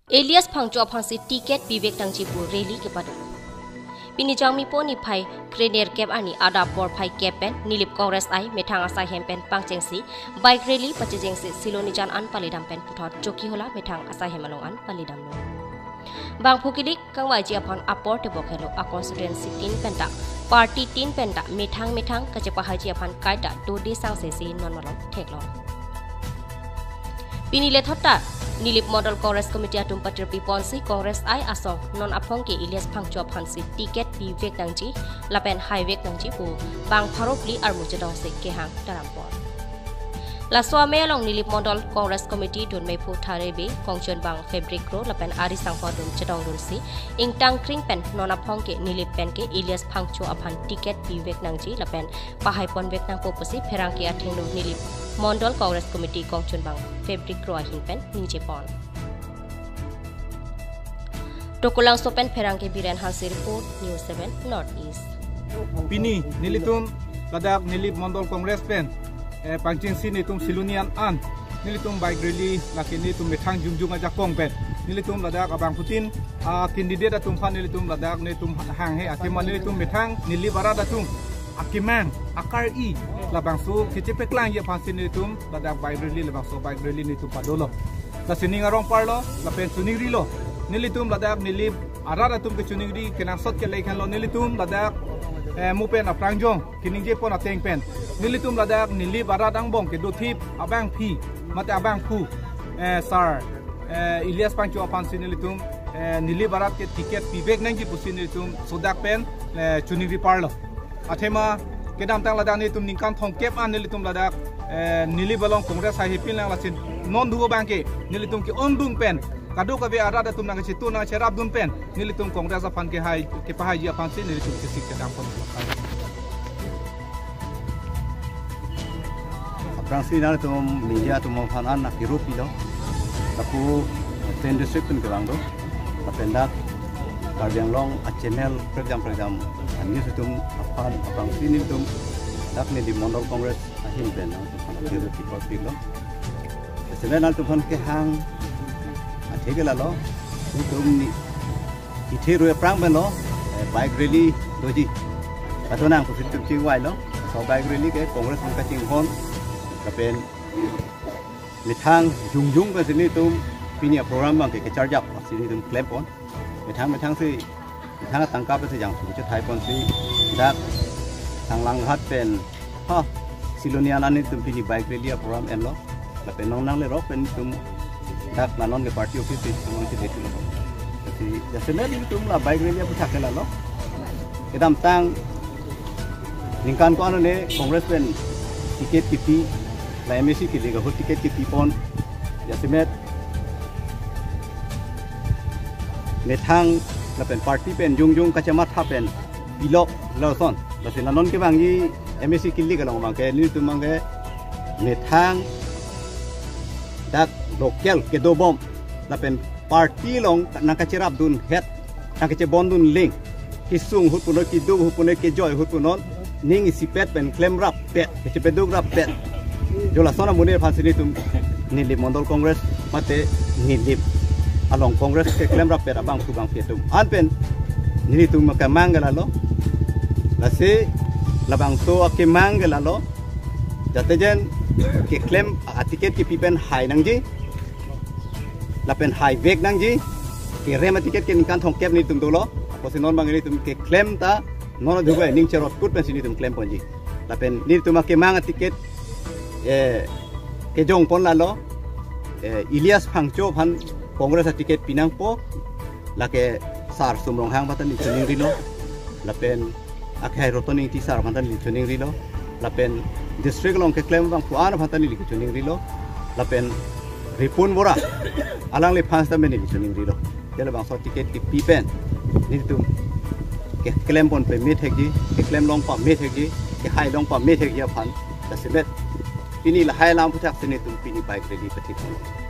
Elias Phangcho phangsi tiket Vivek Tangjipu rally kepada. Pinijang po ni pai Grenadier Cap ani ada por pai Capen nilip Kongres ai methang asai hempen pangcengsi bike rally pachejengsi silonijan an palidam pen puthot joki hola methang asai hemalong an palidam lo. Bang Pukidik kang waji upon apor te bokhelo a constituency 3 penta party 3 penta methang kajepa haji upon kaida dodi sang sesi non malong theklo. Pinile thotta Nilip Model Congress Committee atum patir piponsi Congress ai asong non apong ke Elias Phangcho phansi tiket Vivek Tangji lapen highway Tangji pu bang pharopli ar mujadong se kehang tarampor. La swame along Nilip Model Congress Committee don mai pu tharebe kongchon bang fabric ro lapen ari sangpon dum chadong dursi ingtang kring pen non apong ke Nilip pen ke Elias Phangcho aphan tiket Vivek Tangji lapen pahai pon vek nang popusi pherang ke athing no Nilip Model Congress Committee kongchon bang fabric ro ahin pen ninje pon. Tokulang sopen pherang ke biren hansi report News 7 Northeast. Pini nilitum ladak Nilip Model Congress pen pangcengsi nitum silunian an nilitum bike rally laki nitum methang jungjung aja kong pen nilitum ladak abang Putin candidate atum fan nilitum ladak nitum hang he akima nilitum methang nili barada tum akimang akar I labang su kecepe klang ye pansin nilitum ladak bike rally labang su bike rally nitum padolo la sining arong parlo la pen suning rilo nilitum ladak nilip arada tum ke suning ri kenang sot ke lekhan lo nilitum ladak mupen aprangjong kining je pon ateng pen nilitum ladak nilip aradang bong ke dotip abang phi mate abang phu sar Elias Phangcho apansin nilitum nilip arat ke tiket Vivek Tangji pusin nilitum sodak pen suning ri parlo athema kedam tang ladak nilitum ningkan thongkep an nilitum ladak nilip balong kongres hai pin lang lasin non dugo bangke nilitum ki ondung pen kadu kabe arada tum nang situ nang cerap dun pen nilitum kongres apan ke hai ke pahaji apan sin nilitum ke sik kedam pon Prangsi na tum media tum phanan na kirupi lo tapu ten district pen kerang do tapendak karjang long a channel program ani tum apan prangsi ni tum dak ni di Model Congress ahin pen na kirupi kopi lo sebenarnya tum phan ke hang thegela lo tum ni ithiru prang ben lo bike rally doji atonang ko situm chingwai lo so bike rally ke Congress ka chinghon kapen methang jungjung ka sini tum pinia program bang ke charge up sini tum claim pon methang si methang tangkap se jang su thai pon si dak tanglang hat pen ha silonian ani tum pini bike rally program en lo kapen nong nang le ro pen tum dak nanon ke party office tum ke detu lo jadi jasena ni tum la bike rally puthak la lo kedam tang lingkan ko anone Congress pen tiket kipi la MSC ki lega ho tiket kipi pon jasemet methang la pen party pen jungjung kachamat ha pen bilok lawson la se nanon ke bangi MSC ki lega lo mang ke ni tum mang ke methang dak local ke do bom la pen party long nakachirap dun het nakache bondun link kisung hut puno ki du hut puno ke joy hut punon ning isipet pen claim rap pet ke pedug rap pet jola sona munir phasini tum Nilip Model Congress mate nilip along Congress ke claim rap pet abang subang pietum an pen nili tum ka mangala lo la se labang so ke mangala lo jatejen ke claim tiket ke pipen hai nangji lapen hai vek nangji ke rema tiket ke nikan thongkep ni tum dolo posinon bang ni tum ke claim ta nono juga ning cerot kut pen sini tum claim ponji lapen ni tum ke manga tiket ke jong pon lalo Elias Phangcho phan Congress tiket pinang po lake sar sumrong hang batan ni chuning rilo lapen akhai rotoni ti sar batan ni chuning rilo lapen district long ke claim bang puan batan ni chuning rilo lapen ripun bora alang le phans ta meni chuning rilo jale bang so tiket ki pipen ni tum ke claim pon pe met hegi ke claim long pa met hegi ke hai long pa met hegi phan ta sebet ini la hai lam puthak sini tum pini bike ready pathik